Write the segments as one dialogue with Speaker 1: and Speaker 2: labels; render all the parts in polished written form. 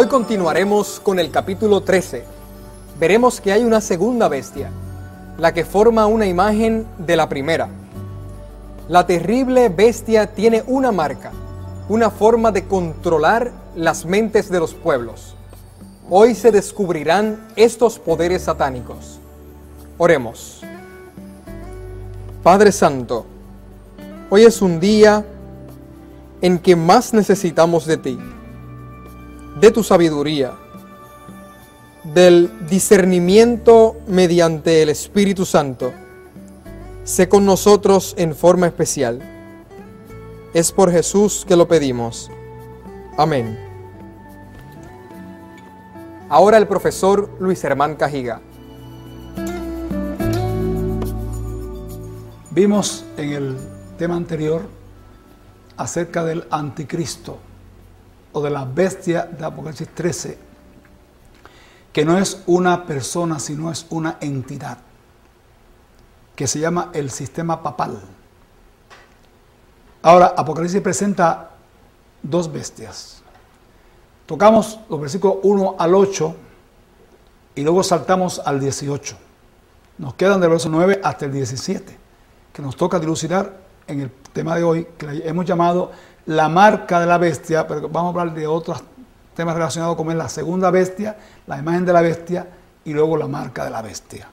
Speaker 1: Hoy continuaremos con el capítulo 13. Veremos que hay una segunda bestia, la que forma una imagen de la primera. La terrible bestia tiene una marca, una forma de controlar las mentes de los pueblos. Hoy se descubrirán estos poderes satánicos. Oremos. Padre Santo, hoy es un día en que más necesitamos de ti, de tu sabiduría, del discernimiento mediante el Espíritu Santo. Sé con nosotros en forma especial. Es por Jesús que lo pedimos. Amén. Ahora el profesor Luis Hermán Cajiga.
Speaker 2: Vimos en el tema anterior acerca del anticristo o de la bestia de Apocalipsis 13, que no es una persona, sino es una entidad, que se llama el sistema papal. Ahora, Apocalipsis presenta dos bestias. Tocamos los versículos 1 al 8 y luego saltamos al 18. Nos quedan del verso 9 hasta el 17, que nos toca dilucidar en el tema de hoy, que hemos llamado la marca de la bestia, pero vamos a hablar de otros temas relacionados como es la segunda bestia, la imagen de la bestia y luego la marca de la bestia.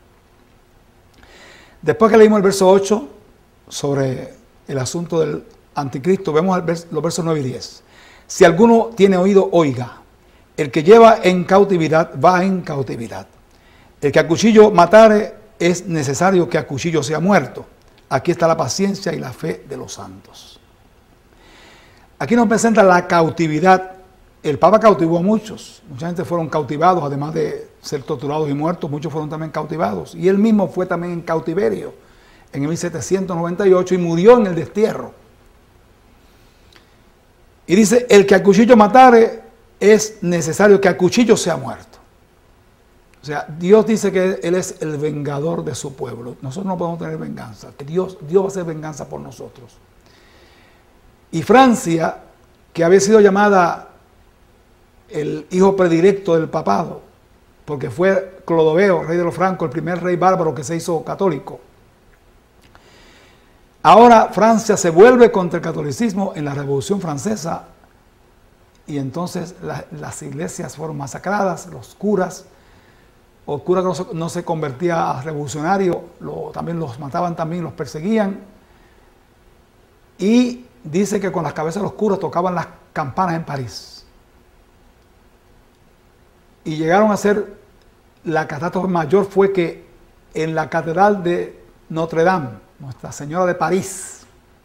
Speaker 2: Después que leímos el verso 8 sobre el asunto del anticristo, vemos los versos 9 y 10. Si alguno tiene oído, oiga. El que lleva en cautividad, va en cautividad. El que a cuchillo matare, es necesario que a cuchillo sea muerto. Aquí está la paciencia y la fe de los santos. Aquí nos presenta la cautividad. El Papa cautivó a muchos. Mucha gente fueron cautivados, además de ser torturados y muertos, muchos fueron también cautivados. Y él mismo fue también en cautiverio en el 1798 y murió en el destierro. Y dice, el que a cuchillo matare, es necesario que a cuchillo sea muerto. O sea, Dios dice que Él es el vengador de su pueblo. Nosotros no podemos tener venganza. Dios va a hacer venganza por nosotros. Y Francia, que había sido llamada el hijo predilecto del papado, porque fue Clodoveo, rey de los francos, el primer rey bárbaro que se hizo católico. Ahora Francia se vuelve contra el catolicismo en la Revolución Francesa y entonces las iglesias fueron masacradas, los curas que no se convertía a revolucionario, también los mataban, también los perseguían. Y dice que con las cabezas de los curas tocaban las campanas en París. Y llegaron a ser, la catástrofe mayor fue que en la catedral de Notre Dame, Nuestra Señora de París,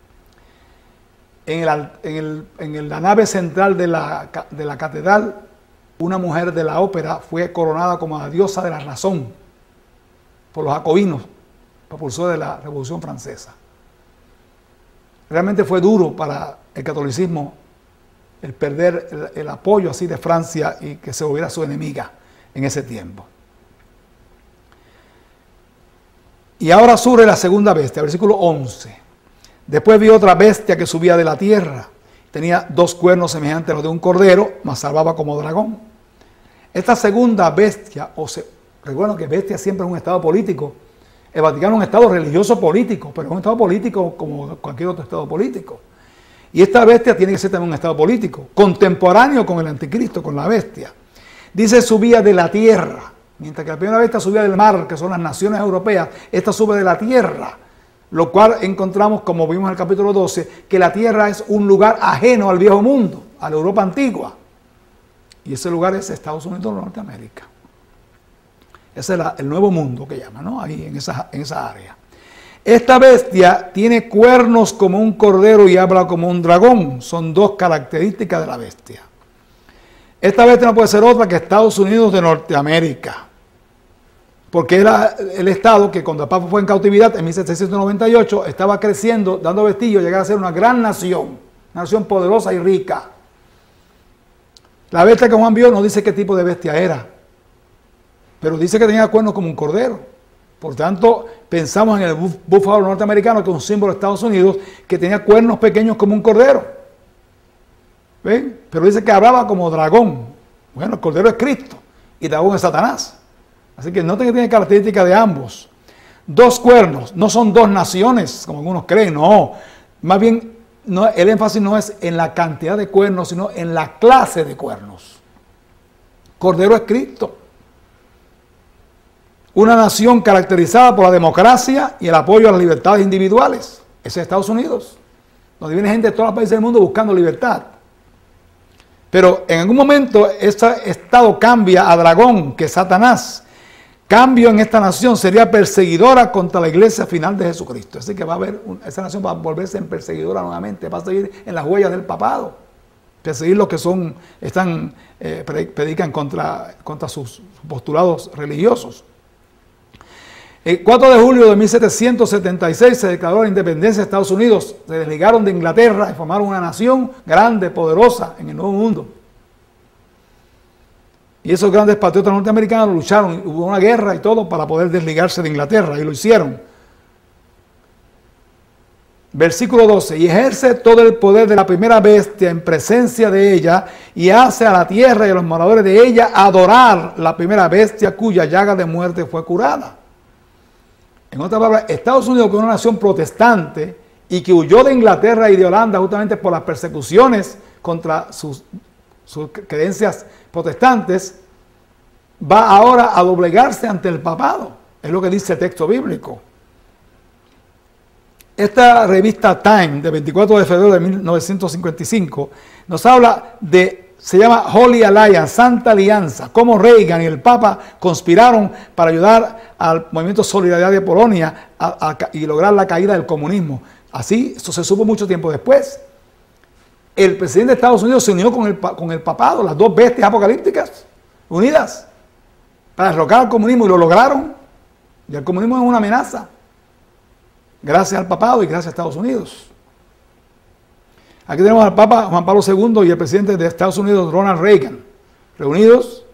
Speaker 2: en la nave central de la catedral, una mujer de la ópera fue coronada como la diosa de la razón por los jacobinos, propulsores de la Revolución Francesa. Realmente fue duro para el catolicismo el perder el apoyo así de Francia y que se volviera su enemiga en ese tiempo. Y ahora surge la segunda bestia, versículo 11. Después vi otra bestia que subía de la tierra. Tenía dos cuernos semejantes a los de un cordero, mas salvaba como dragón. Esta segunda bestia, recuerden que bestia siempre es un estado político. El Vaticano es un estado religioso político, pero es un estado político como cualquier otro estado político. Y esta bestia tiene que ser también un estado político, contemporáneo con el anticristo, con la bestia. Dice subía de la tierra, mientras que la primera bestia subía del mar, que son las naciones europeas, esta sube de la tierra. Lo cual encontramos, como vimos en el capítulo 12, que la tierra es un lugar ajeno al viejo mundo, a la Europa antigua. Y ese lugar es Estados Unidos de Norteamérica. Ese es el nuevo mundo que llaman, ¿no? Ahí en esa área. Esta bestia tiene cuernos como un cordero y habla como un dragón. Son dos características de la bestia. Esta bestia no puede ser otra que Estados Unidos de Norteamérica. Porque era el estado que cuando el Papa fue en cautividad en 1798 estaba creciendo, dando vestigio, llegar a ser una gran nación, una nación poderosa y rica. La bestia que Juan vio no dice qué tipo de bestia era, pero dice que tenía cuernos como un cordero. Por tanto, pensamos en el búfalo norteamericano, que es un símbolo de Estados Unidos, que tenía cuernos pequeños como un cordero. ¿Ven? Pero dice que hablaba como dragón. Bueno, el Cordero es Cristo y dragón es Satanás. Así que noten que tiene características de ambos. 2 cuernos, no son 2 naciones, como algunos creen, no. Más bien, no, el énfasis no es en la cantidad de cuernos, sino en la clase de cuernos. Cordero es Cristo. Una nación caracterizada por la democracia y el apoyo a las libertades individuales. Ese es Estados Unidos, donde viene gente de todos los países del mundo buscando libertad. Pero en algún momento este estado cambia a dragón, que es Satanás. Cambio en esta nación sería perseguidora contra la iglesia final de Jesucristo. Así que va a haber, esa nación va a volverse en perseguidora nuevamente, va a seguir en las huellas del papado. Perseguir los que predican contra sus postulados religiosos. El 4 de julio de 1776 se declaró la independencia de Estados Unidos. Se desligaron de Inglaterra y formaron una nación grande, poderosa en el Nuevo Mundo. Y esos grandes patriotas norteamericanos lucharon, hubo una guerra y todo para poder desligarse de Inglaterra, y lo hicieron. Versículo 12, y ejerce todo el poder de la primera bestia en presencia de ella, y hace a la tierra y a los moradores de ella adorar la primera bestia cuya llaga de muerte fue curada. En otras palabras, Estados Unidos, que es una nación protestante y que huyó de Inglaterra y de Holanda justamente por las persecuciones contra sus creencias protestantes, va ahora a doblegarse ante el papado. Es lo que dice el texto bíblico. Esta revista Time, de 24 de febrero de 1955, nos habla se llama Holy Alliance, Santa Alianza, cómo Reagan y el Papa conspiraron para ayudar al movimiento Solidaridad de Polonia y lograr la caída del comunismo. Así, esto se supo mucho tiempo después. El presidente de Estados Unidos se unió con el papado, las 2 bestias apocalípticas unidas, para derrocar al comunismo, y lo lograron. Y el comunismo es una amenaza, gracias al papado y gracias a Estados Unidos. Aquí tenemos al Papa Juan Pablo II y el presidente de Estados Unidos, Ronald Reagan, reunidos,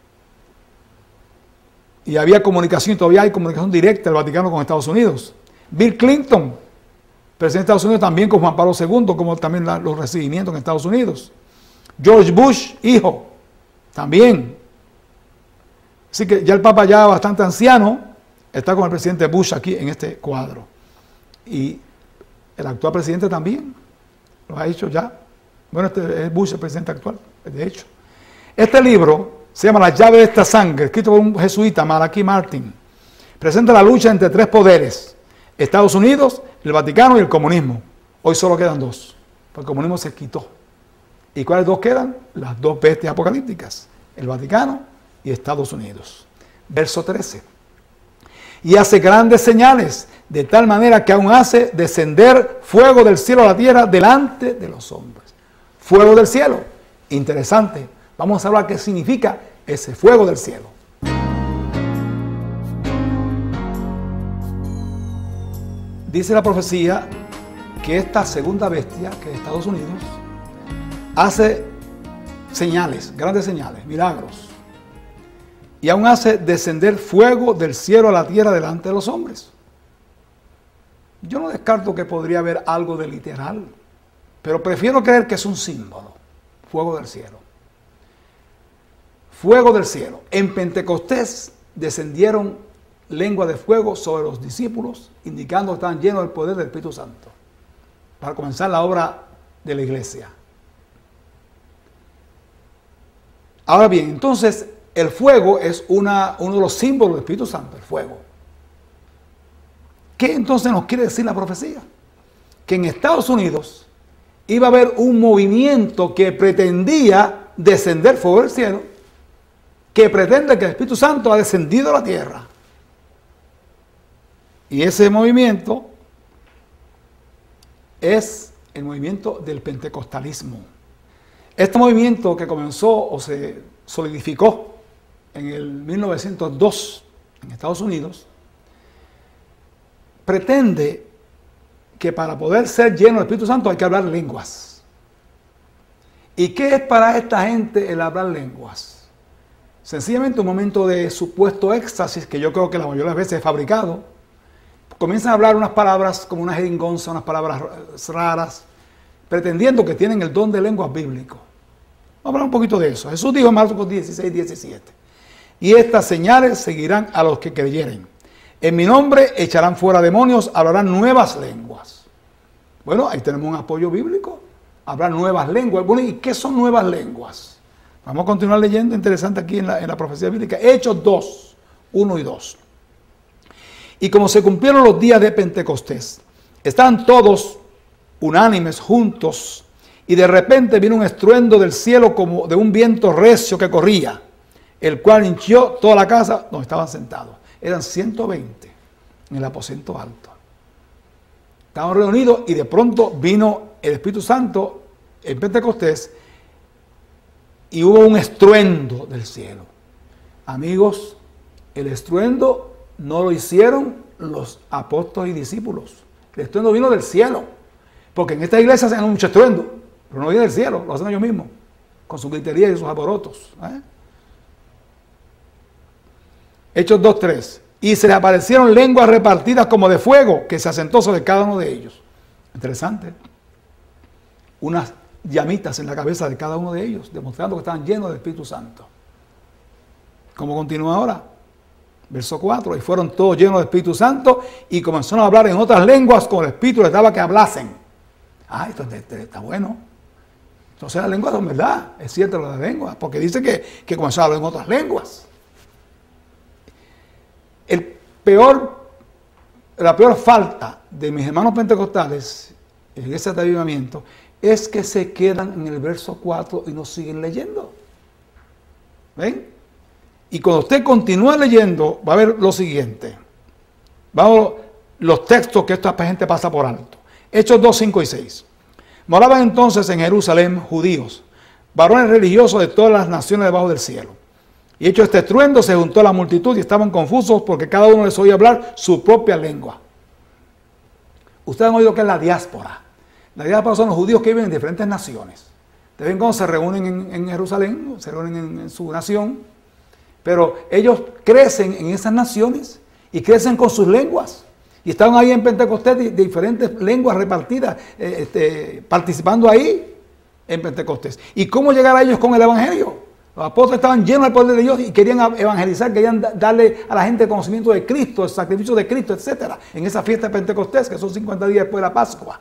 Speaker 2: y había comunicación, todavía hay comunicación directa del Vaticano con Estados Unidos. Bill Clinton, presidente de Estados Unidos, también con Juan Pablo II, como también los recibimientos en Estados Unidos. George Bush, hijo, también. Así que ya el Papa, ya bastante anciano, está con el presidente Bush aquí en este cuadro. Y el actual presidente también lo ha hecho ya. Bueno, este es Bush, el presidente actual, de hecho. Este libro se llama La llave de esta sangre, escrito por un jesuita, Malachi Martin. Presenta la lucha entre 3 poderes: Estados Unidos, el Vaticano y el comunismo. Hoy solo quedan 2, porque el comunismo se quitó. ¿Y cuáles 2 quedan? Las 2 bestias apocalípticas, el Vaticano y Estados Unidos. Verso 13. Y hace grandes señales, de tal manera que aún hace descender fuego del cielo a la tierra delante de los hombres. Fuego del cielo. Interesante. Vamos a hablar qué significa ese fuego del cielo. Dice la profecía que esta segunda bestia, que es Estados Unidos, hace señales, grandes señales, milagros. Y aún hace descender fuego del cielo a la tierra delante de los hombres. Yo no descarto que podría haber algo de literal, pero prefiero creer que es un símbolo. Fuego del cielo. Fuego del cielo. En Pentecostés descendieron lenguas de fuego sobre los discípulos, indicando que estaban llenos del poder del Espíritu Santo, para comenzar la obra de la iglesia. Ahora bien, entonces, el fuego es uno de los símbolos del Espíritu Santo, el fuego. ¿Qué entonces nos quiere decir la profecía? Que en Estados Unidos iba a haber un movimiento que pretendía descender fuego del cielo, que pretende que el Espíritu Santo ha descendido a la tierra. Y ese movimiento es el movimiento del pentecostalismo. Este movimiento, que comenzó o se solidificó en el 1902 en Estados Unidos, pretende que para poder ser lleno del Espíritu Santo hay que hablar lenguas. ¿Y qué es para esta gente el hablar lenguas? Sencillamente un momento de supuesto éxtasis, que yo creo que la mayoría de las veces es fabricado. Comienzan a hablar unas palabras como una jeringonza, unas palabras raras, pretendiendo que tienen el don de lenguas bíblico. Vamos a hablar un poquito de eso. Jesús dijo en Marcos 16, 17. Y estas señales seguirán a los que creyeren. En mi nombre echarán fuera demonios, hablarán nuevas lenguas. Bueno, ahí tenemos un apoyo bíblico. Hablar nuevas lenguas. Bueno, ¿y qué son nuevas lenguas? Vamos a continuar leyendo, interesante aquí en la profecía bíblica. Hechos 2, 1 y 2. Y como se cumplieron los días de Pentecostés, estaban todos unánimes juntos, y de repente vino un estruendo del cielo como de un viento recio que corría, el cual hinchió toda la casa donde estaban sentados. Eran 120 en el aposento alto. Estaban reunidos y de pronto vino el Espíritu Santo en Pentecostés y hubo un estruendo del cielo. Amigos, el estruendo no lo hicieron los apóstoles y discípulos. El estruendo vino del cielo. Porque en esta iglesia hacen mucho estruendo, pero no viene del cielo, lo hacen ellos mismos, con su gritería y sus alborotos. Hechos 2:3. Y se les aparecieron lenguas repartidas como de fuego, que se asentó sobre cada uno de ellos. Interesante. Unas llamitas en la cabeza de cada uno de ellos, demostrando que estaban llenos del Espíritu Santo. ¿Cómo continúa ahora? Verso 4. Y fueron todos llenos del Espíritu Santo y comenzaron a hablar en otras lenguas como el Espíritu les daba que hablasen. Esto está bueno. Entonces las lenguas son verdad, es cierto lo de las lenguas, porque dice que comenzó a hablar en otras lenguas. La peor falta de mis hermanos pentecostales en ese avivamiento es que se quedan en el verso 4 y no siguen leyendo. ¿Ven? Y cuando usted continúa leyendo, va a ver lo siguiente. Vamos los textos que esta gente pasa por alto. Hechos 2, 5 y 6. Moraban entonces en Jerusalén judíos, varones religiosos de todas las naciones debajo del cielo. Y hecho este estruendo, se juntó la multitud y estaban confusos porque cada uno les oía hablar su propia lengua. Ustedes han oído que es la diáspora. La diáspora son los judíos que viven en diferentes naciones. De vez en cuando se reúnen en Jerusalén, se reúnen en su nación, pero ellos crecen en esas naciones y crecen con sus lenguas. Y estaban ahí en Pentecostés de diferentes lenguas repartidas, participando ahí en Pentecostés. ¿Y cómo llegar a ellos con el Evangelio? Los apóstoles estaban llenos del poder de Dios y querían evangelizar, querían darle a la gente conocimiento de Cristo, el sacrificio de Cristo, etc. En esa fiesta de Pentecostés, que son 50 días después de la Pascua.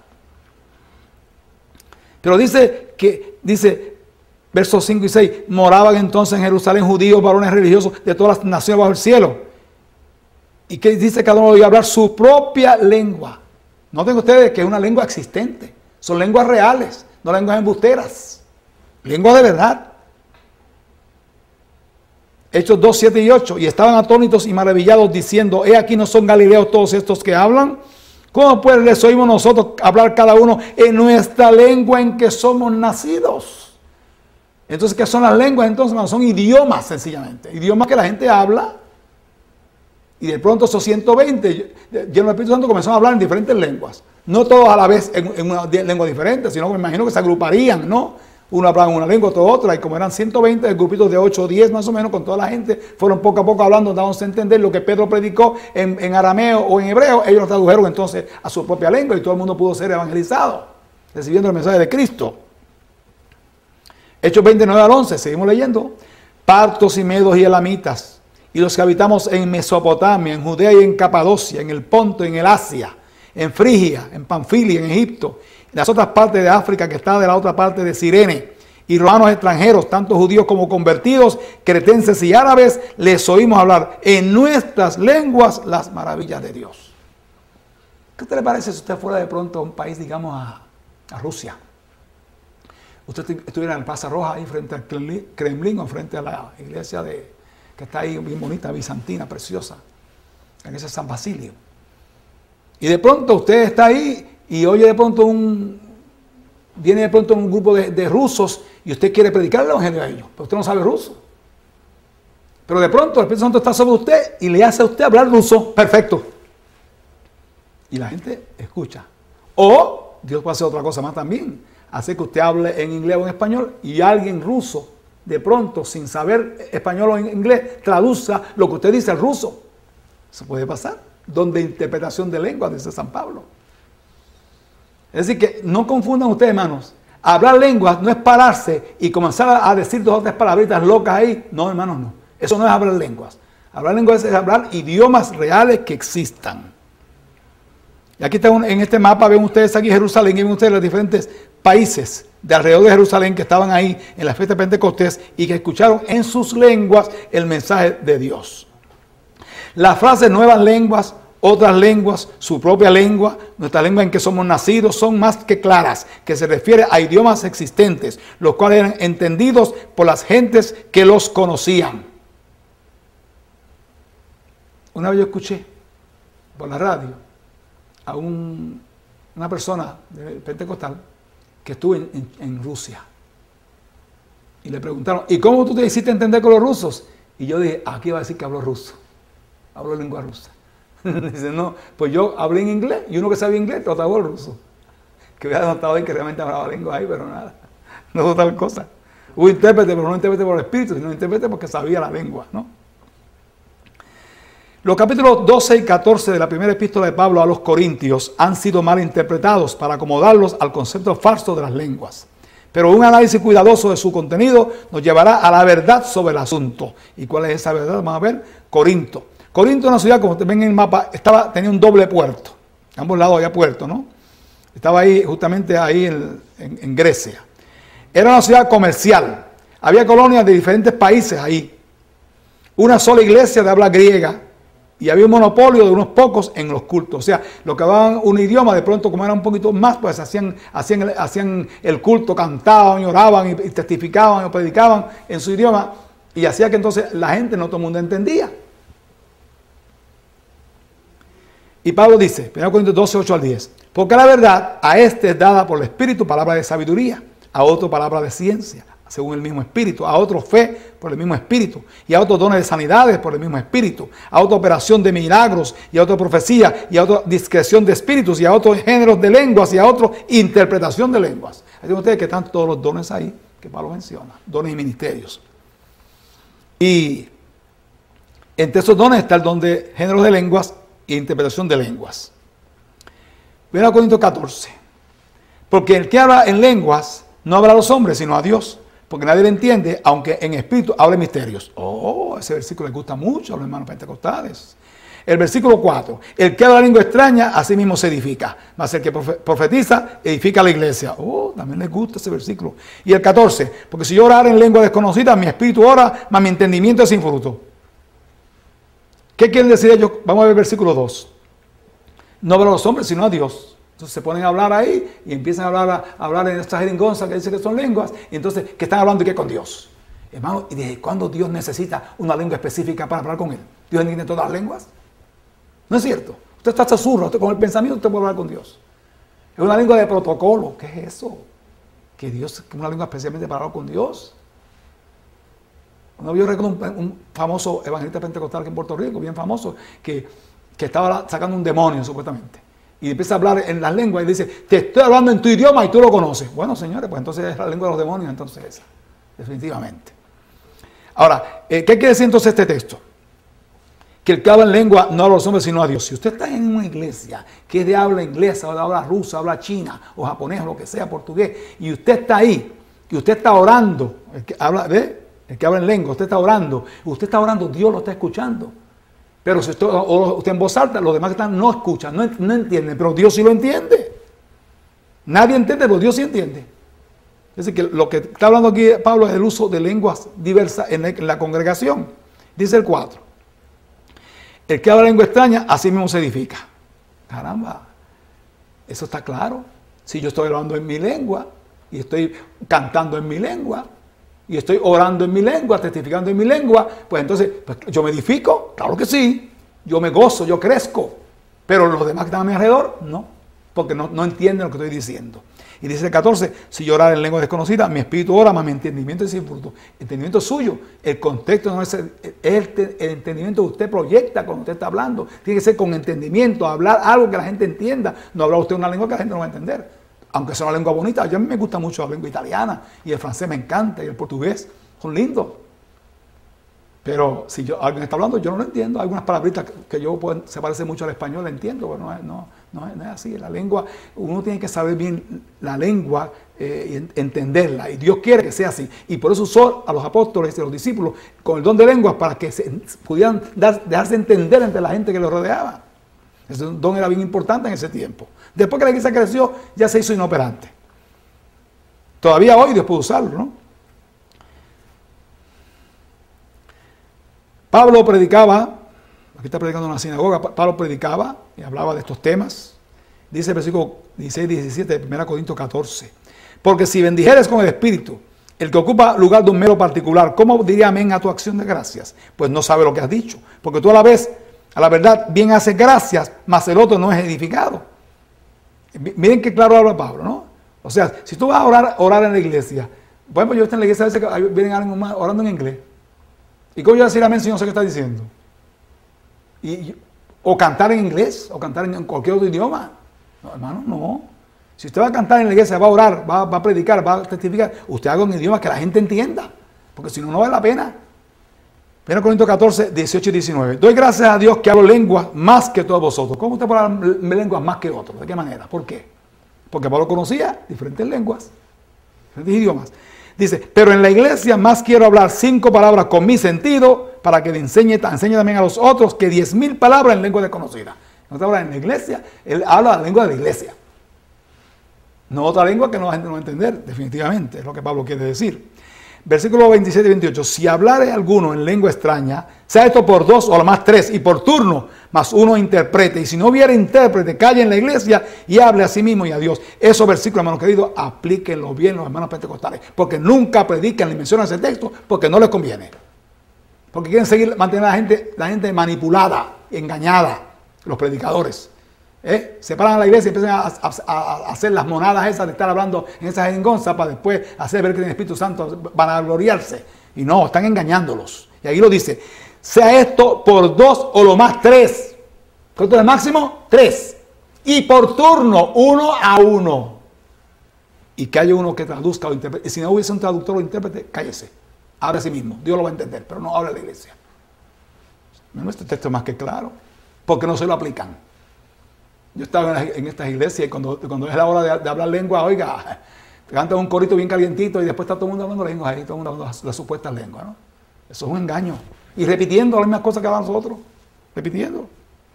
Speaker 2: Pero dice, versos 5 y 6, moraban entonces en Jerusalén judíos, varones religiosos de todas las naciones bajo el cielo. ¿Y qué dice? Cada uno oía hablar su propia lengua. Noten ustedes que es una lengua existente. Son lenguas reales, no lenguas embusteras. Lenguas de verdad. Hechos 2, 7 y 8. Y estaban atónitos y maravillados diciendo, he aquí no son galileos todos estos que hablan. ¿Cómo pues les oímos nosotros hablar cada uno en nuestra lengua en que somos nacidos? Entonces, ¿qué son las lenguas? Entonces, son idiomas sencillamente. Idiomas que la gente habla. Y de pronto esos 120, llenos del Espíritu Santo, comenzaron a hablar en diferentes lenguas. No todos a la vez en una lengua diferente, sino que me imagino que se agruparían, ¿no? Uno hablaba en una lengua, otro otra, y como eran 120, grupitos de 8 o 10 más o menos, con toda la gente, fueron poco a poco hablando, dándose a entender lo que Pedro predicó en arameo o en hebreo. Ellos lo tradujeron entonces a su propia lengua y todo el mundo pudo ser evangelizado, recibiendo el mensaje de Cristo. Hechos 29 al 11, seguimos leyendo. Partos y medos y elamitas, y los que habitamos en Mesopotamia, en Judea y en Capadocia, en el Ponto, en el Asia, en Frigia, en Panfilia, en Egipto, en las otras partes de África que está de la otra parte de Cirene, y romanos extranjeros, tanto judíos como convertidos, cretenses y árabes, les oímos hablar en nuestras lenguas las maravillas de Dios. ¿Qué te le parece si usted fuera de pronto a un país, digamos a Rusia? Usted estuviera en el Plaza Roja, ahí frente al Kremlin, o frente a la iglesia que está ahí bien bonita, bizantina, preciosa, la iglesia de San Basilio. Y de pronto usted está ahí y oye de pronto viene de pronto un grupo de rusos y usted quiere predicar el evangelio a ellos, pero usted no sabe ruso. Pero de pronto el Espíritu Santo está sobre usted y le hace a usted hablar ruso, perfecto. Y la gente escucha. O Dios puede hacer otra cosa más también, hacer que usted hable en inglés o en español y alguien ruso, de pronto, sin saber español o inglés, traduzca lo que usted dice al ruso. Eso puede pasar. Donde interpretación de lengua, dice San Pablo. Es decir, que no confundan ustedes, hermanos. Hablar lenguas no es pararse y comenzar a decir 2 o 3 palabritas locas ahí. No, hermanos, no. Eso no es hablar lenguas. Hablar lenguas es hablar idiomas reales que existan. Y aquí está en este mapa, ven ustedes aquí Jerusalén, y ven ustedes los diferentes países de alrededor de Jerusalén que estaban ahí en la fiesta de Pentecostés y que escucharon en sus lenguas el mensaje de Dios. La frase nuevas lenguas, otras lenguas, su propia lengua, nuestra lengua en que somos nacidos, son más que claras, que se refiere a idiomas existentes, los cuales eran entendidos por las gentes que los conocían. Una vez yo escuché por la radio a una persona de pentecostal que estuvo en Rusia. Y le preguntaron, ¿y cómo tú te hiciste entender con los rusos? Y yo dije, aquí va a decir que hablo ruso, hablo lengua rusa. Dice, no, pues yo hablé en inglés, y uno que sabía inglés trataba el ruso. Que hubiera notado ahí que realmente hablaba lengua ahí, pero nada, no fue tal cosa. Hubo intérprete, pero no intérprete por el espíritu, sino intérprete porque sabía la lengua, ¿no? Los capítulos 12 y 14 de la primera epístola de Pablo a los Corintios han sido mal interpretados para acomodarlos al concepto falso de las lenguas. Pero un análisis cuidadoso de su contenido nos llevará a la verdad sobre el asunto. ¿Y cuál es esa verdad? Vamos a ver. Corinto. Corinto es una ciudad, como ven en el mapa, tenía un doble puerto. A ambos lados había puerto, ¿no? Estaba ahí, justamente ahí en Grecia. Era una ciudad comercial. Había colonias de diferentes países ahí. Una sola iglesia de habla griega. Y había un monopolio de unos pocos en los cultos. O sea, los que hablaban un idioma, de pronto como era un poquito más, pues hacían el culto, cantaban y oraban y testificaban y predicaban en su idioma. Y hacía que entonces la gente, no todo el mundo entendía. Y Pablo dice, 1 Corintios 12, 8 al 10, porque la verdad a este es dada por el Espíritu palabra de sabiduría, a otro palabra de ciencia, según el mismo Espíritu, a otro fe por el mismo Espíritu, y a otros dones de sanidades por el mismo Espíritu, a otra operación de milagros, y a otra profecía, y a otra discreción de espíritus, y a otros géneros de lenguas, y a otra interpretación de lenguas. Así que ustedes que están todos los dones ahí, que Pablo menciona, dones y ministerios. Y entre esos dones está el don de géneros de lenguas e interpretación de lenguas. 1 Corintios 14, porque el que habla en lenguas no habla a los hombres, sino a Dios, porque nadie le entiende, aunque en espíritu hable misterios. Oh, ese versículo les gusta mucho a los hermanos pentecostales. El versículo 4, el que habla lengua extraña, a sí mismo se edifica, mas el que profetiza, edifica a la iglesia. Oh, también les gusta ese versículo. Y el 14, porque si yo orara en lengua desconocida, mi espíritu ora, mas mi entendimiento es sin fruto. ¿Qué quieren decir ellos? Vamos a ver el versículo 2. No habla a los hombres, sino a Dios. Entonces se ponen a hablar ahí y empiezan a hablar en esta jeringonza que dice que son lenguas. Y entonces, ¿qué están hablando y qué con Dios? Hermano, ¿y desde cuándo Dios necesita una lengua específica para hablar con Él? ¿Dios entiende todas las lenguas? No es cierto. Usted está susurro, usted con el pensamiento usted puede hablar con Dios. Es una lengua de protocolo. ¿Qué es eso? Que Dios, que una lengua especialmente para hablar con Dios. Yo recuerdo un famoso evangelista pentecostal aquí en Puerto Rico, bien famoso, que estaba sacando un demonio supuestamente. Y empieza a hablar en las lenguas y dice, te estoy hablando en tu idioma y tú lo conoces. Bueno, señores, pues entonces es la lengua de los demonios, entonces esa, definitivamente. Ahora, ¿qué quiere decir entonces este texto? Que el que habla en lengua no habla a los hombres sino a Dios. Si usted está en una iglesia que es de habla inglesa, o de habla rusa, habla china, o japonés, o lo que sea, portugués, y usted está ahí, y usted está orando, el que habla en lengua, usted está orando, Dios lo está escuchando. Pero si usted en voz alta, los demás que están no escuchan, no entienden, pero Dios sí lo entiende. Nadie entiende, pero Dios sí entiende. Es decir, que lo que está hablando aquí Pablo es el uso de lenguas diversas en la congregación. Dice el 4. El que habla lengua extraña, así mismo se edifica. Caramba, eso está claro. Si yo estoy hablando en mi lengua, y estoy cantando en mi lengua, y estoy orando en mi lengua, testificando en mi lengua, pues entonces, pues, ¿yo me edifico? Claro que sí. Yo me gozo, yo crezco. Pero los demás que están a mi alrededor, no. Porque no entienden lo que estoy diciendo. Y dice el 14, si yo orara en lengua desconocida, mi espíritu ora, mas mi entendimiento es sin fruto. Entendimiento suyo. El contexto no es el entendimiento que usted proyecta cuando usted está hablando. Tiene que ser con entendimiento, hablar algo que la gente entienda. No hablar usted una lengua que la gente no va a entender. Aunque sea una lengua bonita, a mí me gusta mucho la lengua italiana, y el francés me encanta, y el portugués, son lindos. Pero si alguien está hablando, yo no lo entiendo. Hay algunas palabritas que se parecen mucho al español, entiendo, pero no No es así. La lengua, uno tiene que saber bien la lengua y entenderla. Y Dios quiere que sea así. Y por eso usó a los apóstoles y a los discípulos con el don de lenguas para que pudieran dejarse entender entre la gente que los rodeaba. Ese don era bien importante en ese tiempo. Después que la iglesia creció, ya se hizo inoperante. Todavía hoy Dios puede usarlo, ¿no? Pablo predicaba, aquí está predicando en una sinagoga, Pablo predicaba y hablaba de estos temas. Dice el versículo 16 y 17 de 1 Corintios 14. Porque si bendijeres con el Espíritu, el que ocupa lugar de un mero particular, ¿cómo diría amén a tu acción de gracias? Pues no sabe lo que has dicho. Porque tú a la vez, a la verdad, bien haces gracias, mas el otro no es edificado. Miren qué claro habla Pablo, ¿no? O sea, si tú vas a orar en la iglesia, por ejemplo, yo estoy en la iglesia, a veces vienen alguien más orando en inglés. ¿Y cómo yo voy a decir amén si no sé qué está diciendo? O cantar en inglés, o cantar en cualquier otro idioma. No, hermano, no. Si usted va a cantar en la iglesia, va a orar, va a predicar, va a testificar, usted haga un idioma que la gente entienda, porque si no, no vale la pena. 1 Corintios 14, 18 y 19. Doy gracias a Dios que hablo lenguas más que todos vosotros. ¿Cómo usted puede hablar lenguas más que otros? ¿De qué manera? ¿Por qué? Porque Pablo conocía diferentes lenguas, diferentes idiomas. Dice, pero en la iglesia más quiero hablar 5 palabras con mi sentido para que le enseñe también a los otros que 10,000 palabras en lengua desconocida. En otra palabra, en la iglesia, él habla la lengua de la iglesia. No otra lengua que la gente no va a entender, definitivamente, es lo que Pablo quiere decir. Versículo 27 y 28. Si hablare alguno en lengua extraña, sea esto por 2 o lo más 3, y por turno, más uno interprete. Y si no hubiera intérprete, calle en la iglesia y hable a sí mismo y a Dios. Esos versículos, hermanos queridos, aplíquenlos bien los hermanos pentecostales. Porque nunca predican ni mencionan ese texto porque no les conviene. Porque quieren seguir, mantener a la gente manipulada, engañada, los predicadores. Se paran a la iglesia y empiezan a hacer las monadas esas de estar hablando en esa jeringonza para después hacer ver que en el Espíritu Santo van a gloriarse. Y no, están engañándolos. Y ahí lo dice, sea esto por 2 o lo más 3. ¿Cuánto es el máximo? 3. Y por turno, 1 a 1. Y que haya uno que traduzca o interprete. Y si no hubiese un traductor o intérprete, cállese. Hable a sí mismo. Dios lo va a entender, pero no hable a la iglesia. Este texto es más que claro. Porque no se lo aplican. Yo estaba en estas iglesias y cuando es la hora de hablar lengua, oiga, cantan un corito bien calientito y después está todo el mundo hablando lenguas ahí, todo el mundo hablando las supuestas lenguas, ¿no? Eso es un engaño. Y repitiendo las mismas cosas que hablamos nosotros. Repitiendo.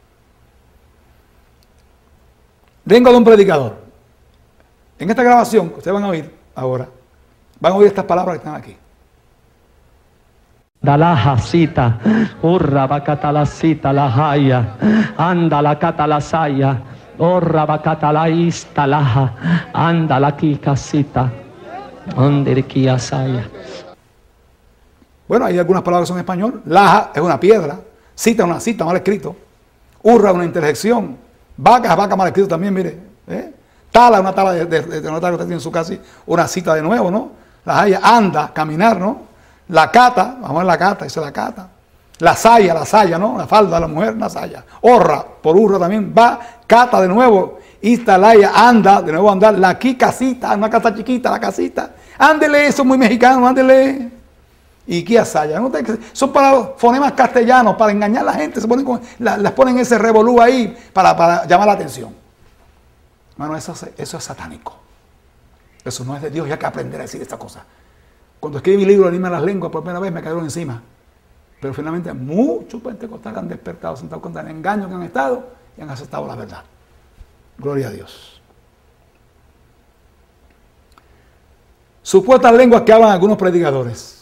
Speaker 2: Lengua de un predicador. En esta grabación, ustedes van a oír ahora, van a oír estas palabras que están aquí.
Speaker 3: Dalaja cita, urra bacatala cita la haya, anda la catalasaya, urra bacatala istalaja, anda la kikasita, onderikiasaya.
Speaker 2: Bueno, hay algunas palabras que son en español. Laja es una piedra, cita es una cita mal escrito, urra es una interjección, vaca es vaca mal escrito también, mire. Tala es una tala de una tala que usted tiene en su casa, una cita de nuevo, ¿no? La haya, anda, caminar, ¿no? La cata, vamos a ver la cata, dice la cata. La saya, ¿no? La falda de la mujer, la saya. Horra, por urra también, va, cata de nuevo. Istalaya, anda, de nuevo andar. La casita, una casa chiquita, la casita. Ándele, eso es muy mexicano, ándele. Y kiasaya, ¿no? Son para fonemas castellanos, para engañar a la gente. Las ponen ese revolú ahí para llamar la atención. Bueno, eso es satánico. Eso no es de Dios, y hay que aprender a decir esta cosa. Cuando escribí mi libro Anima las lenguas, por primera vez me cayeron encima. Pero finalmente muchos pentecostales han despertado, se han dado cuenta del engaño que han estado y han aceptado la verdad. Gloria a Dios. Supuestas lenguas que hablan algunos predicadores.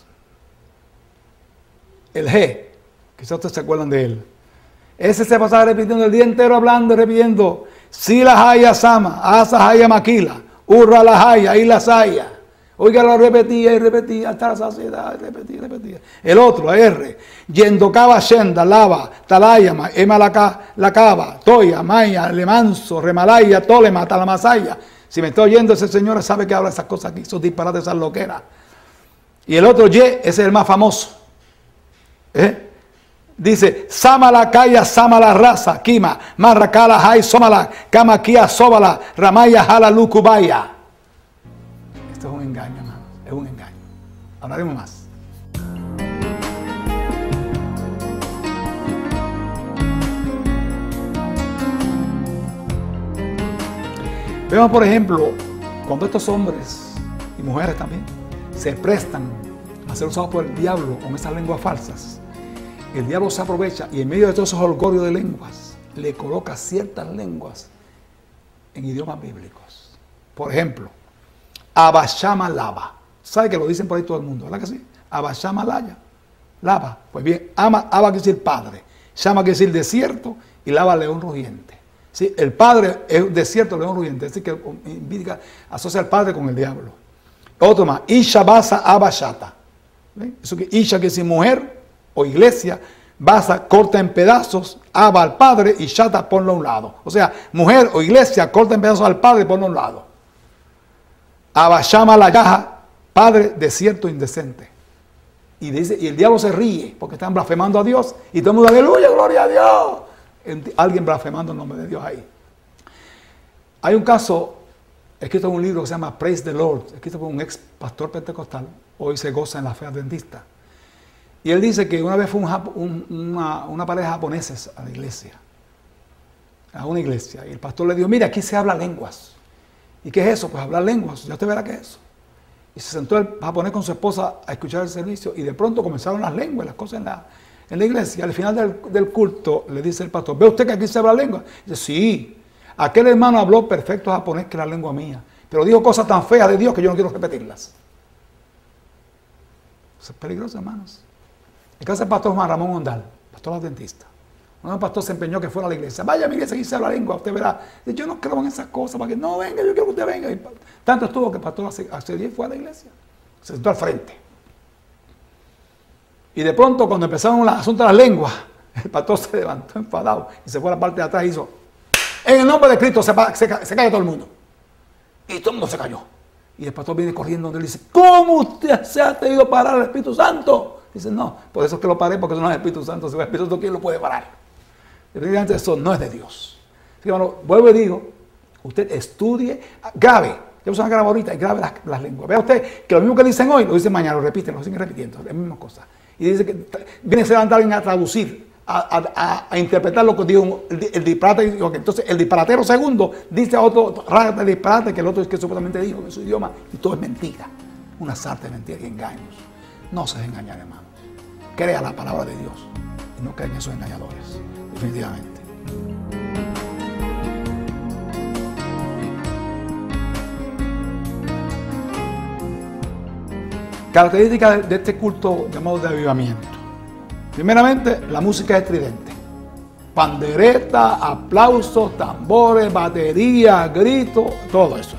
Speaker 2: El G, quizás ustedes se acuerdan de él. Ese se pasaba repitiendo el día entero hablando y repitiendo. Si la haya sama, asa haya maquila, urra la haya, y la saya. Oiga, lo repetía y repetía hasta la saciedad, repetía. El otro, R. Yendocaba, Shenda, Lava, Talayama, la Cava, Toya, Maya, Lemanso, Remalaya, Tolema, Talamasaya. Si me está oyendo ese señor, sabe que habla esas cosas aquí, esos disparates, esas loqueras. Y el otro, Y, ese es el más famoso. Dice, Samala Kaya, Samala Raza, Kima, Marrakala, Hai, Somala, Kamakia, Sobala, Ramaya, Hala, Lukubaya. Esto es un engaño, hermano. Es un engaño. Hablaremos más. Vemos, por ejemplo, cuando estos hombres y mujeres también se prestan a ser usados por el diablo con esas lenguas falsas, el diablo se aprovecha y en medio de todos esos holgorios de lenguas le coloca ciertas lenguas en idiomas bíblicos. Por ejemplo, Abashama Lava. ¿Sabe que lo dicen por ahí todo el mundo? ¿Verdad que sí? Abashama Lava. Pues bien, Abba quiere decir padre, Shama quiere decir desierto y Lava león rugiente. ¿Sí? El padre es desierto, león rugiente. Es decir, que asocia al padre con el diablo. Otro más, Isha Basa Abashata. Eso que Isha quiere decir mujer o iglesia, Basa corta en pedazos, Abba al padre y Shata ponlo a un lado. O sea, mujer o iglesia corta en pedazos al padre y ponlo a un lado. Abashama la yaja, padre desierto indecente. Y el diablo se ríe porque están blasfemando a Dios y todo el mundo, aleluya, gloria a Dios. Alguien blasfemando el nombre de Dios ahí. Hay un caso escrito en un libro que se llama Praise the Lord, escrito por un ex pastor pentecostal, hoy se goza en la fe adventista. Y él dice que una vez fue una pareja de japoneses a la iglesia, a una iglesia, y el pastor le dijo, mira, aquí se habla lenguas. ¿Y qué es eso? Pues hablar lenguas, ya usted verá qué es eso. Y se sentó el japonés con su esposa a escuchar el servicio y de pronto comenzaron las lenguas, las cosas en la iglesia. Al final del culto le dice el pastor, ¿ve usted que aquí se habla lengua? Y dice, sí, aquel hermano habló perfecto japonés que la lengua mía, pero dijo cosas tan feas de Dios que yo no quiero repetirlas. Eso es peligroso, hermanos. El caso del pastor Juan Ramón Ondal, pastor adventista. Un pastor se empeñó que fuera a la iglesia. Vaya a mi iglesia, aquí se habla lengua, usted verá. Dice, yo no creo en esas cosas, para que no venga, yo quiero que usted venga. Y tanto estuvo que el pastor accedió y fue a la iglesia. Se sentó al frente. Y de pronto, cuando empezaron el asunto de las lenguas, el pastor se levantó enfadado y se fue a la parte de atrás y hizo, en el nombre de Cristo se calla todo el mundo. Y todo el mundo se cayó. Y el pastor viene corriendo donde él dice, ¿cómo usted se ha tenido que parar al Espíritu Santo? Dice, no, por eso es que lo paré, porque eso no es el Espíritu Santo. Si es el Espíritu Santo, ¿quién lo puede parar? Evidentemente eso no es de Dios. Así que, bueno, vuelvo y digo, usted estudie, grabe. Yo uso una graba ahorita y grabe las lenguas. Vea usted que lo mismo que dicen hoy, lo dicen mañana, lo repiten, lo siguen repitiendo, las mismas cosas. Y dice que viene a ser alguien a traducir, a interpretar lo que dijo el disparate. Entonces, el disparatero segundo dice a otro raro de disparate que el otro es que supuestamente dijo en su idioma, y todo es mentira. Una sarta de mentiras y engaños. No se deje engañar, hermano. Crea la palabra de Dios y no crea en esos engañadores, definitivamente. Características de este culto llamado de avivamiento. Primeramente, la música es estridente. Pandereta, aplausos, tambores, batería, gritos, todo eso.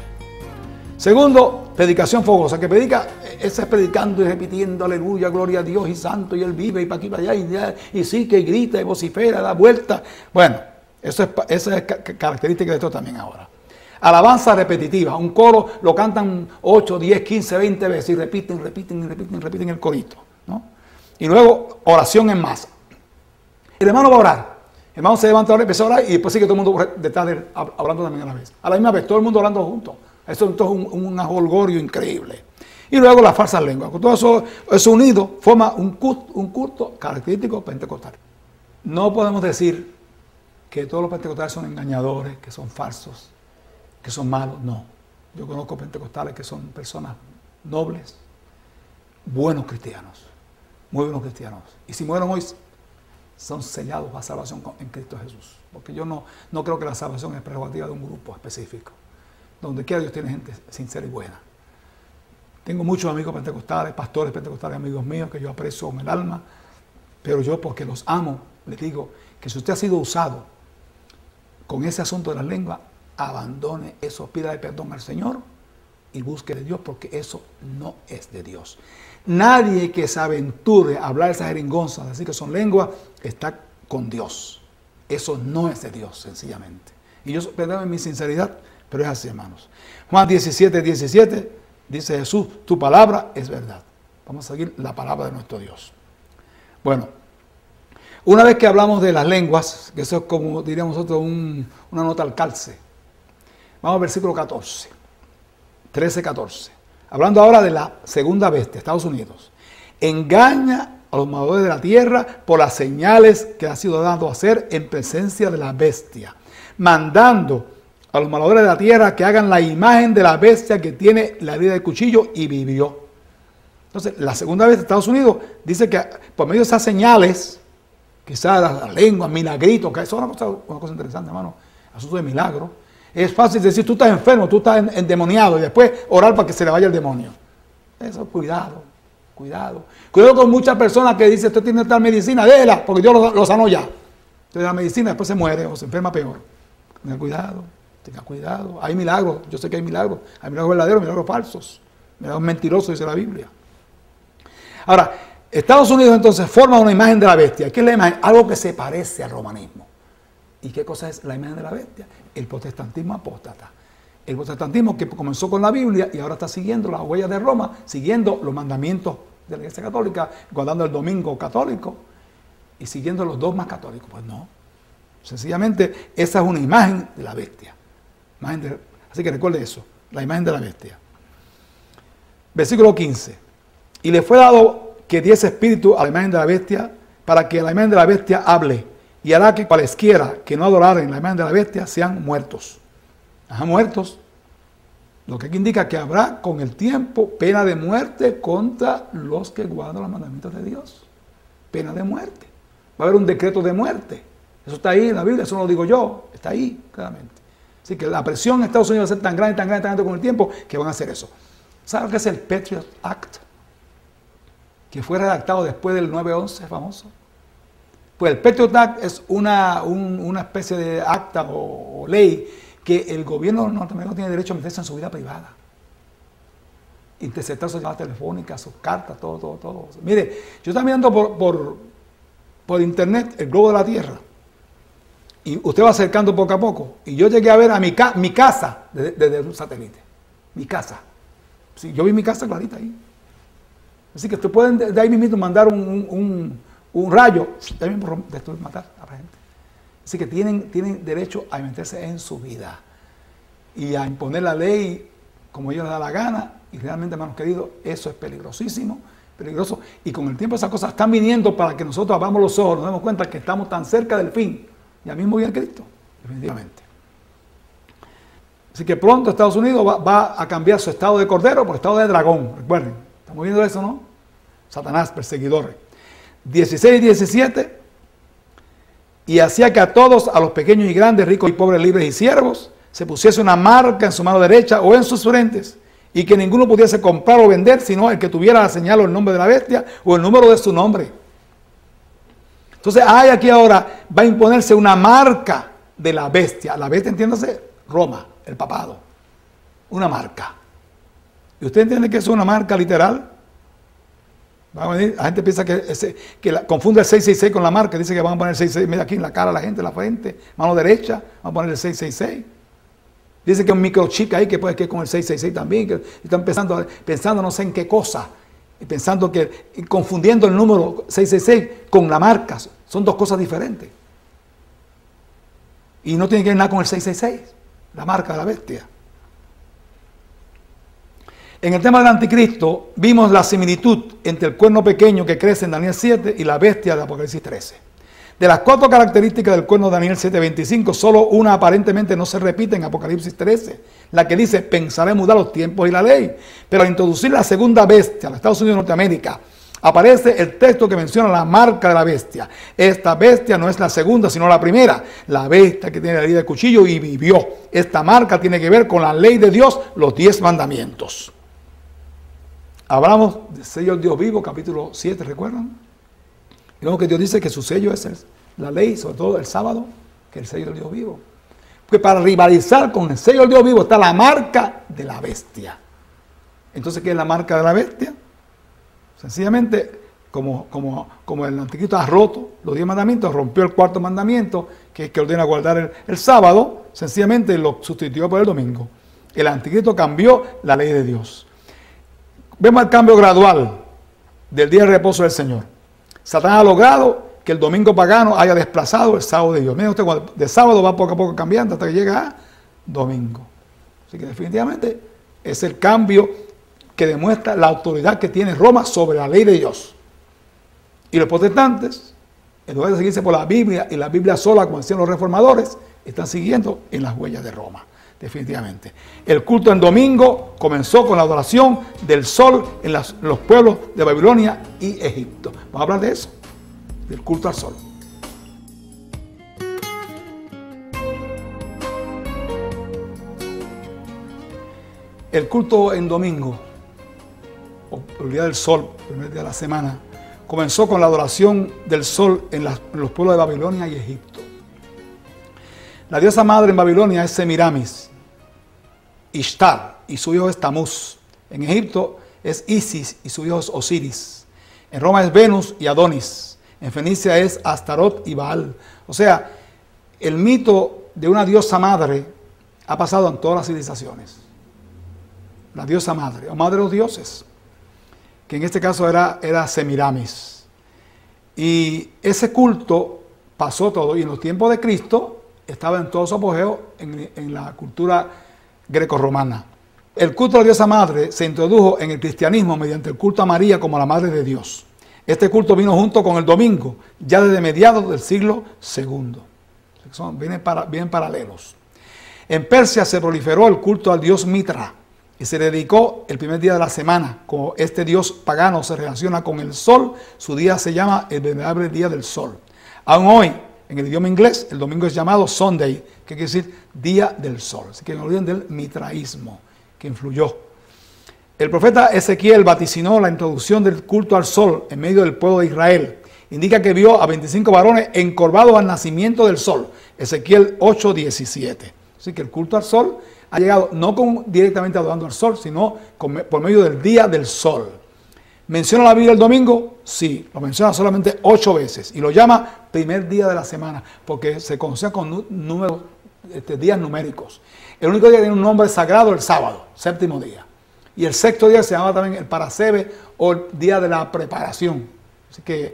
Speaker 2: Segundo, predicación fogosa, que predica, ese es predicando y repitiendo, aleluya, gloria a Dios y santo, y él vive, y para aquí y para allá, y sí, que grita, y vocifera, da vuelta. Bueno, esa es característica de esto también ahora. Alabanza repetitiva, un coro lo cantan 8, 10, 15, 20 veces, y repiten el corito, ¿no? Y luego, oración en masa. El hermano va a orar. El hermano se levanta ahora, empieza a orar, y después sigue todo el mundo detrás de él, hablando también a la vez. A la misma vez, todo el mundo hablando juntos. Eso es un holgorio increíble. Y luego las falsas lenguas. Con todo eso unido forma un culto característico pentecostal. No podemos decir que todos los pentecostales son engañadores, que son falsos, que son malos. No. Yo conozco pentecostales que son personas nobles, buenos cristianos, muy buenos cristianos. Y si mueren hoy, son sellados para salvación en Cristo Jesús. Porque yo no creo que la salvación es prerrogativa de un grupo específico. Donde quiera Dios tiene gente sincera y buena. Tengo muchos amigos pentecostales, pastores pentecostales, amigos míos que yo aprecio con el alma, pero yo, porque los amo, les digo que si usted ha sido usado con ese asunto de la lengua, abandone eso, pídale perdón al Señor y busque de Dios, porque eso no es de Dios. Nadie que se aventure a hablar esas jeringonzas, decir que son lenguas, está con Dios. Eso no es de Dios, sencillamente. Y yo, perdónenme mi sinceridad, pero es así, hermanos. Juan 17, 17, dice Jesús, tu palabra es verdad. Vamos a seguir la palabra de nuestro Dios. Bueno, una vez que hablamos de las lenguas, que eso es como diríamos nosotros una nota al calce. Vamos al versículo 14, 13, 14. Hablando ahora de la segunda bestia, Estados Unidos. Engaña a los moradores de la tierra por las señales que ha sido dado a hacer en presencia de la bestia, mandando a los moradores de la tierra que hagan la imagen de la bestia que tiene la herida del cuchillo y vivió. Entonces, la segunda vez Estados Unidos dice que por medio de esas señales, quizás la lengua, milagritos, que eso es una cosa interesante, hermano, asunto de milagro. Es fácil decir, tú estás enfermo, tú estás endemoniado, y después orar para que se le vaya el demonio. Eso, cuidado, cuidado. Cuidado con muchas personas que dicen, usted tiene tal medicina, déjela, porque Dios lo sanó ya. Entonces la medicina después se muere o se enferma peor. Tenga cuidado, tenga cuidado. Hay milagros, yo sé que hay milagros verdaderos, milagros falsos, milagros mentirosos, dice la Biblia. Ahora, Estados Unidos entonces forma una imagen de la bestia. ¿Qué es la imagen? Algo que se parece al romanismo. ¿Y qué cosa es la imagen de la bestia? El protestantismo apóstata. El protestantismo que comenzó con la Biblia y ahora está siguiendo las huellas de Roma, siguiendo los mandamientos de la Iglesia Católica, guardando el domingo católico y siguiendo los dogmas católicos. Pues no. Sencillamente, esa es una imagen de la bestia. Así que recuerde eso, la imagen de la bestia. Versículo 15. Y le fue dado que diese espíritu a la imagen de la bestia, para que la imagen de la bestia hable, y hará que cualesquiera que no adoraren la imagen de la bestia sean muertos. Muertos. Lo que aquí indica que habrá con el tiempo pena de muerte contra los que guardan los mandamientos de Dios. Pena de muerte. Va a haber un decreto de muerte. Eso está ahí en la Biblia, eso no lo digo yo, está ahí claramente. Así que la presión en Estados Unidos va a ser tan grande, tan grande, tan grande con el tiempo que van a hacer eso. ¿Saben lo que es el Patriot Act? Que fue redactado después del 9/11 famoso. Pues el Patriot Act es una especie de acta o ley que el gobierno norteamericano tiene derecho a meterse en su vida privada. Interceptar sus llamadas telefónicas, sus cartas, todo. Mire, yo estaba mirando por internet el globo de la Tierra. Y usted va acercando poco a poco. Y yo llegué a ver a mi casa desde un satélite. Mi casa. Sí, yo vi mi casa clarita ahí. Así que ustedes pueden de ahí mismo mandar un rayo, también destruir, matar a la gente. Así que tienen derecho a meterse en su vida y a imponer la ley como ellos les da la gana. Y realmente, hermanos queridos, eso es peligrosísimo, peligroso. Y con el tiempo esas cosas están viniendo para que nosotros abramos los ojos, nos demos cuenta que estamos tan cerca del fin. Ya mismo viene Cristo, definitivamente. Así que pronto Estados Unidos va a cambiar su estado de cordero por estado de dragón. Recuerden, estamos viendo eso, ¿no? Satanás, perseguidores. 16 y 17. Y hacía que a todos, a los pequeños y grandes, ricos y pobres, libres y siervos, se pusiese una marca en su mano derecha o en sus frentes, y que ninguno pudiese comprar o vender, sino el que tuviera la señal o el nombre de la bestia o el número de su nombre. Entonces, hay aquí ahora, va a imponerse una marca de la bestia. La bestia, entiéndase, Roma, el papado. Una marca. ¿Y usted entiende que es una marca literal? Va a venir, la gente piensa confunde el 666 con la marca, dice que van a poner el 666, mira aquí en la cara a la gente, en la frente, mano derecha, van a poner el 666. Dice que un microchip ahí que puede que con el 666 también, que están pensando no sé en qué cosa, y pensando que, confundiendo el número 666 con la marca, son dos cosas diferentes. Y no tiene que ver nada con el 666, la marca de la bestia. En el tema del anticristo vimos la similitud entre el cuerno pequeño que crece en Daniel 7 y la bestia de Apocalipsis 13. De las 4 características del cuerno de Daniel 7:25, solo una aparentemente no se repite en Apocalipsis 13, la que dice, pensaré mudar los tiempos y la ley. Pero al introducir la segunda bestia, los Estados Unidos de Norteamérica, aparece el texto que menciona la marca de la bestia. Esta bestia no es la segunda, sino la primera. La bestia que tiene la herida del cuchillo y vivió. Esta marca tiene que ver con la ley de Dios, los 10 mandamientos. Hablamos del sello del Dios vivo, capítulo 7, ¿recuerdan? Y luego que Dios dice que su sello es la ley, sobre todo el sábado, que es el sello del Dios vivo. Porque para rivalizar con el sello del Dios vivo está la marca de la bestia. Entonces, ¿qué es la marca de la bestia? Sencillamente, como el anticristo ha roto los 10 mandamientos, rompió el 4.º mandamiento, que es que ordena guardar el sábado, sencillamente lo sustituyó por el domingo. El anticristo cambió la ley de Dios. Vemos el cambio gradual del día de reposo del Señor. Satanás ha logrado que el domingo pagano haya desplazado el sábado de Dios. Miren usted, cuando de sábado va poco a poco cambiando hasta que llega a domingo. Así que definitivamente es el cambio que demuestra la autoridad que tiene Roma sobre la ley de Dios. Y los protestantes, en lugar de seguirse por la Biblia y la Biblia sola, como decían los reformadores, están siguiendo en las huellas de Roma. definitivamente. El culto en domingo comenzó con la adoración del sol en los pueblos de Babilonia y Egipto. Vamos a hablar de eso, del culto al sol. El culto en domingo, o el día del sol, el primer día de la semana, comenzó con la adoración del sol en los pueblos de Babilonia y Egipto. La diosa madre en Babilonia es Semiramis, Ishtar, y su hijo es Tamuz. En Egipto es Isis y su hijo es Osiris. En Roma es Venus y Adonis. En Fenicia es Astarot y Baal. O sea, el mito de una diosa madre ha pasado en todas las civilizaciones. La diosa madre, o madre de los dioses, que en este caso era Semiramis. Y ese culto pasó todo, y en los tiempos de Cristo estaba en todo su apogeo en la cultura grecorromana. El culto a la diosa madre se introdujo en el cristianismo mediante el culto a María como la madre de Dios. Este culto vino junto con el domingo, ya desde mediados del siglo II. Vienen paralelos. En Persia se proliferó el culto al dios Mitra y se dedicó el primer día de la semana. Como este dios pagano se relaciona con el sol, su día se llama el venerable día del sol. Aún hoy, en el idioma inglés, el domingo es llamado Sunday, que quiere decir día del sol. Así que no olviden del mitraísmo que influyó. El profeta Ezequiel vaticinó la introducción del culto al sol en medio del pueblo de Israel. Indica que vio a 25 varones encorvados al nacimiento del sol. Ezequiel 8:17. Así que el culto al sol ha llegado no directamente adorando al sol, sino por medio del día del sol. ¿Menciona la Biblia el domingo? Sí, lo menciona solamente 8 veces y lo llama primer día de la semana porque se conoce con números, días numéricos. El único día que tiene un nombre sagrado es el sábado, séptimo día. Y el sexto día se llama también el Parasebe o el día de la preparación. Así que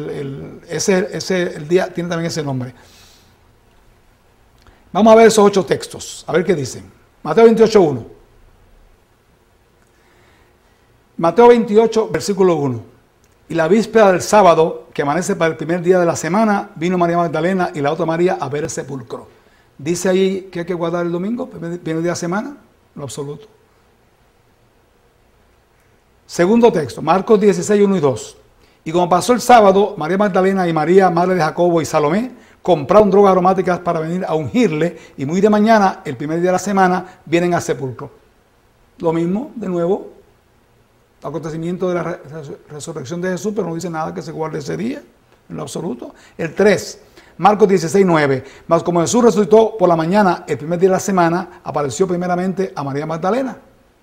Speaker 2: el día tiene también ese nombre. Vamos a ver esos 8 textos, a ver qué dicen. Mateo 28:1. Mateo 28, versículo 1. Y la víspera del sábado, que amanece para el primer día de la semana, vino María Magdalena y la otra María a ver el sepulcro. ¿Dice ahí que hay que guardar el domingo, primer día de la semana? Lo absoluto. Segundo texto, Marcos 16, 1 y 2. Y como pasó el sábado, María Magdalena y María, madre de Jacobo y Salomé, compraron drogas aromáticas para venir a ungirle, y muy de mañana, el primer día de la semana, vienen al sepulcro. Lo mismo, de nuevo, acontecimiento de la resurrección de Jesús, pero no dice nada que se guarde ese día, en lo absoluto. El 3, Marcos 16, 9. Mas como Jesús resucitó por la mañana, el primer día de la semana, apareció primeramente a María Magdalena.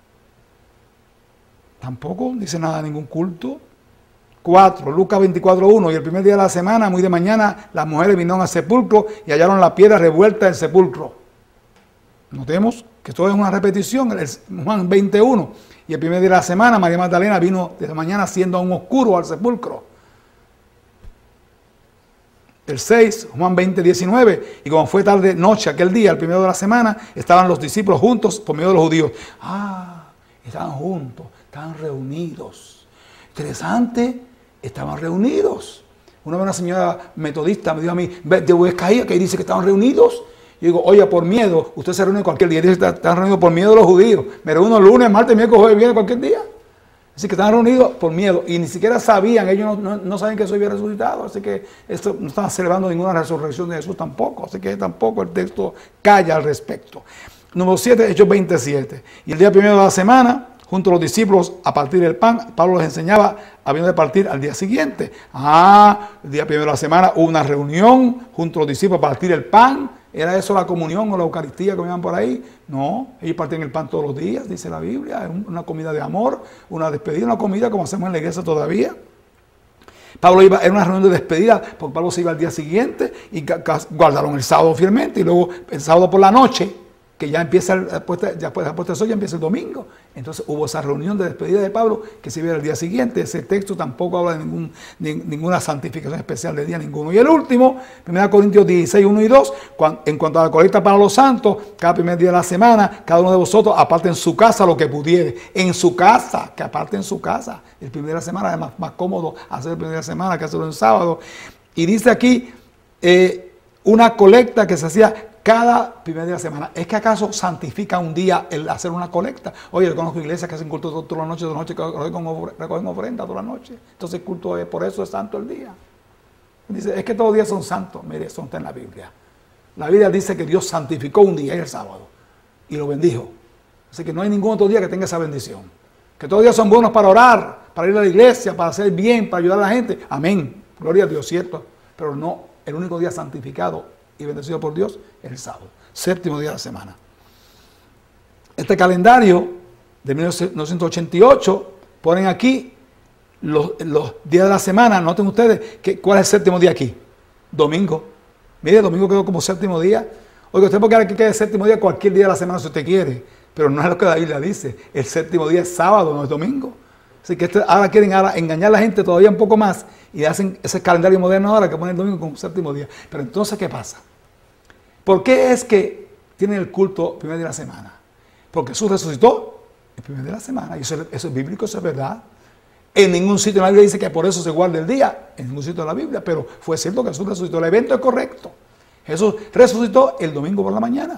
Speaker 2: Tampoco dice nada de ningún culto. 4, Lucas 24:1. Y el primer día de la semana, muy de mañana, las mujeres vinieron al sepulcro y hallaron la piedra revuelta del sepulcro. Notemos que esto es una repetición, Juan 20:1. Y el primer día de la semana, María Magdalena vino de la mañana siendo aún oscuro al sepulcro. El 6, Juan 20:19. Y como fue tarde noche aquel día, el primero de la semana, estaban los discípulos juntos por medio de los judíos. Estaban juntos, estaban reunidos. Interesante. Estaban reunidos. Una vez una señora metodista me dijo a mí, de Huescaía, que dice que estaban reunidos. Yo digo, oye, por miedo, usted se reúne cualquier día. Dice que están reunidos por miedo de los judíos. Me reúno lunes, martes, miércoles, jueves, viernes, cualquier día. Así que están reunidos por miedo. Y ni siquiera sabían, ellos no saben que Jesús había resucitado. Así que esto no están celebrando ninguna resurrección de Jesús tampoco. Así que tampoco el texto calla al respecto. Número 7, Hechos 27. Y el día primero de la semana, junto a los discípulos a partir el pan, Pablo les enseñaba habiendo de partir al día siguiente. El día primero de la semana hubo una reunión junto a los discípulos a partir el pan. ¿Era eso la comunión o la Eucaristía que veían por ahí? No, ellos partían el pan todos los días, dice la Biblia. Es una comida de amor, una despedida, una comida como hacemos en la iglesia todavía. Pablo iba, era una reunión de despedida, porque Pablo se iba al día siguiente y guardaron el sábado fielmente, y luego el sábado por la noche, que ya empieza, después del sol ya empieza el domingo. Entonces hubo esa reunión de despedida de Pablo que se viera el día siguiente. Ese texto tampoco habla de ninguna santificación especial de día ninguno. Y el último, 1 Corintios 16, 1 y 2, en cuanto a la colecta para los santos, cada primer día de la semana, cada uno de vosotros aparte en su casa lo que pudiere. En su casa, que aparte en su casa. El primer día de la semana es más cómodo hacer el primer día de la semana que hacerlo en sábado. Y dice aquí una colecta que se hacía cada primer día de la semana. ¿Es que acaso santifica un día el hacer una colecta? Oye, yo conozco iglesias que hacen culto toda la noche, que recogen ofrenda toda la noche. Entonces el culto es, por eso es santo el día. Dice, es que todos los días son santos. Mire, eso está en la Biblia. La Biblia dice que Dios santificó un día, el sábado, y lo bendijo. Así que no hay ningún otro día que tenga esa bendición. Que todos los días son buenos para orar, para ir a la iglesia, para hacer bien, para ayudar a la gente. Amén. Gloria a Dios, cierto. Pero no, el único día santificado y bendecido por Dios es el sábado, séptimo día de la semana. Este calendario de 1988 ponen aquí los días de la semana. Noten ustedes cuál es el séptimo día aquí. Domingo. Mire, domingo quedó como séptimo día. Oiga, usted puede quedar que quede el séptimo día cualquier día de la semana si usted quiere, pero no es lo que la Biblia dice. El séptimo día es sábado, no es domingo. Así que ahora quieren engañar a la gente todavía un poco más y hacen ese calendario moderno ahora que ponen el domingo como séptimo día. Pero entonces, ¿qué pasa? ¿Por qué es que tienen el culto primer día de la semana? Porque Jesús resucitó el primer día de la semana. Y eso es bíblico, eso es verdad. En ningún sitio en la Biblia dice que por eso se guarda el día. En ningún sitio de la Biblia. Pero fue cierto que Jesús resucitó. El evento es correcto. Jesús resucitó el domingo por la mañana.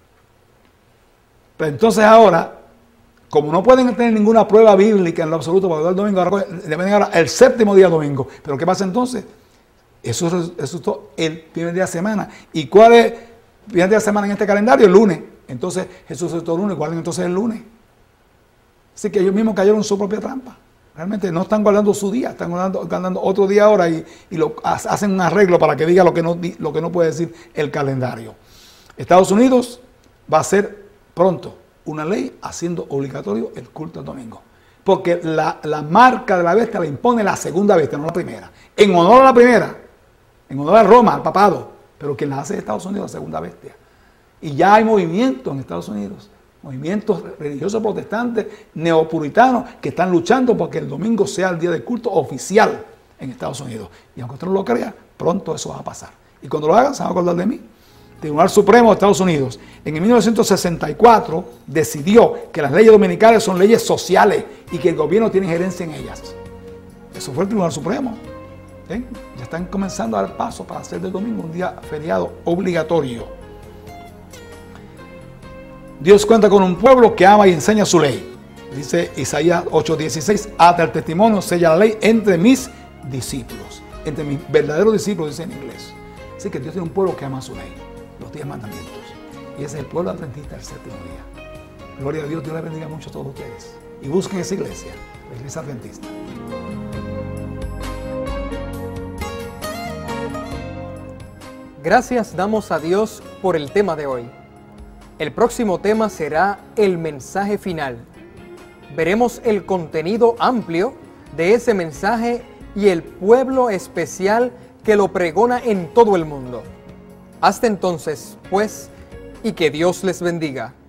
Speaker 2: Pero entonces ahora, como no pueden tener ninguna prueba bíblica en lo absoluto para guardar el domingo, ahora le ven ahora el séptimo día domingo. ¿Pero qué pasa entonces? Jesús resucitó el primer día de semana. ¿Y cuál es el primer día de semana en este calendario? El lunes. Entonces Jesús resucitó el lunes. Guarden entonces el lunes. Así que ellos mismos cayeron en su propia trampa. Realmente no están guardando su día, están guardando otro día ahora y hacen un arreglo para que diga lo que no puede decir el calendario. Estados Unidos va a hacer pronto una ley haciendo obligatorio el culto al domingo. Porque la marca de la bestia la impone la segunda bestia, no la primera. En honor a la primera, en honor a Roma, al papado, pero quien la hace es Estados Unidos, la segunda bestia. Y ya hay movimientos en Estados Unidos, movimientos religiosos protestantes, neopuritanos, que están luchando porque el domingo sea el día de culto oficial en Estados Unidos. Y aunque usted no lo crea, pronto eso va a pasar. Y cuando lo hagan, se van a acordar de mí. El Tribunal Supremo de Estados Unidos, en el 1964, decidió que las leyes dominicales son leyes sociales y que el gobierno tiene injerencia en ellas. Eso fue el Tribunal Supremo. ¿Eh? Ya están comenzando a dar paso para hacer del domingo un día feriado obligatorio. Dios cuenta con un pueblo que ama y enseña su ley. Dice Isaías 8:16, ata el testimonio, sella la ley entre mis discípulos. Entre mis verdaderos discípulos, dice en inglés. Así que Dios tiene un pueblo que ama su ley, los 10 mandamientos. Y ese es el pueblo adventista del séptimo día. Gloria a Dios, Dios les bendiga mucho a todos ustedes. Y busquen esa iglesia, la iglesia adventista.
Speaker 1: Gracias damos a Dios por el tema de hoy. El próximo tema será el mensaje final. Veremos el contenido amplio de ese mensaje y el pueblo especial que lo pregona en todo el mundo. Hasta entonces, pues, y que Dios les bendiga.